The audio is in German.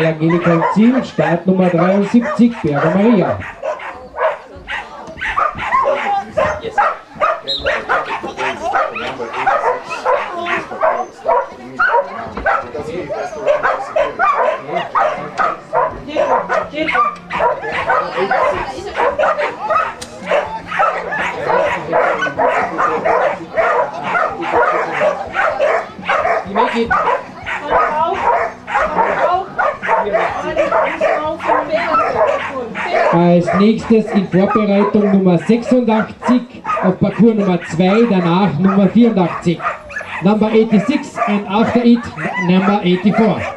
bei Angelika im Ziel, Start Nummer 73, Berger Maria. Als nächstes in Vorbereitung Nummer 86 auf Parcours Nummer 2, danach Nummer 84. Number 86 and after it number 84.